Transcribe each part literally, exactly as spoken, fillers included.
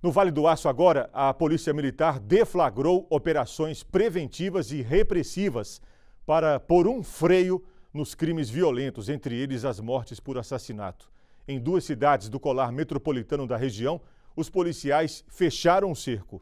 No Vale do Aço agora, a Polícia Militar deflagrou operações preventivas e repressivas para pôr um freio nos crimes violentos, entre eles as mortes por assassinato. Em duas cidades do colar metropolitano da região, os policiais fecharam o cerco.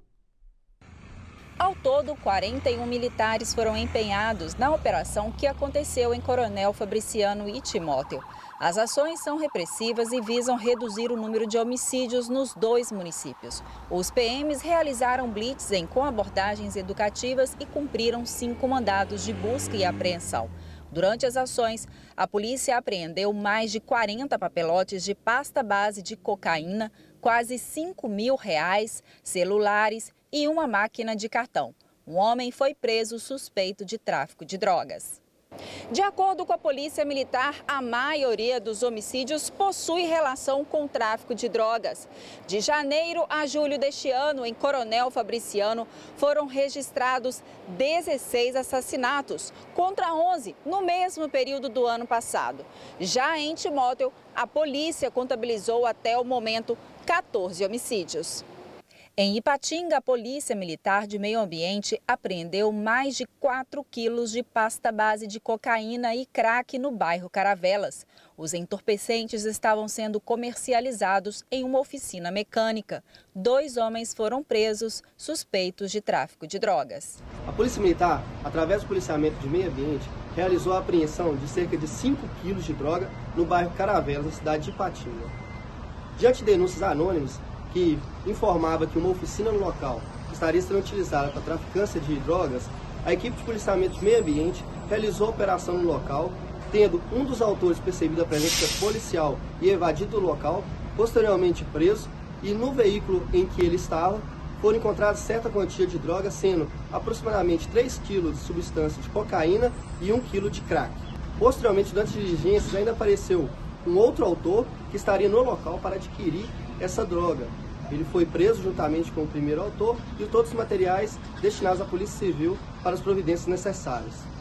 Ao todo, quarenta e um militares foram empenhados na operação que aconteceu em Coronel Fabriciano e Timóteo. As ações são repressivas e visam reduzir o número de homicídios nos dois municípios. Os P Ms realizaram blitzing com abordagens educativas e cumpriram cinco mandados de busca e apreensão. Durante as ações, a polícia apreendeu mais de quarenta papelotes de pasta base de cocaína, quase cinco mil reais, celulares e uma máquina de cartão. Um homem foi preso suspeito de tráfico de drogas. De acordo com a Polícia Militar, a maioria dos homicídios possui relação com o tráfico de drogas. De janeiro a julho deste ano, em Coronel Fabriciano, foram registrados dezesseis assassinatos, contra onze no mesmo período do ano passado. Já em Timóteo, a polícia contabilizou até o momento quatorze homicídios. Em Ipatinga, a Polícia Militar de Meio Ambiente apreendeu mais de quatro quilos de pasta base de cocaína e crack no bairro Caravelas. Os entorpecentes estavam sendo comercializados em uma oficina mecânica. Dois homens foram presos suspeitos de tráfico de drogas. A Polícia Militar, através do policiamento de meio ambiente, realizou a apreensão de cerca de cinco quilos de droga no bairro Caravelas, na cidade de Ipatinga. Diante de denúncias anônimas que informava que uma oficina no local estaria sendo utilizada para traficância de drogas, a equipe de policiamento de meio ambiente realizou a operação no local, tendo um dos autores percebido a presença policial e evadido do local, posteriormente preso, e no veículo em que ele estava foram encontradas certa quantia de droga, sendo aproximadamente três quilos de substância de cocaína e um quilo de crack. Posteriormente, durante as diligências, ainda apareceu um outro autor que estaria no local para adquirir essa droga. Ele foi preso juntamente com o primeiro autor e todos os materiais destinados à Polícia Civil para as providências necessárias.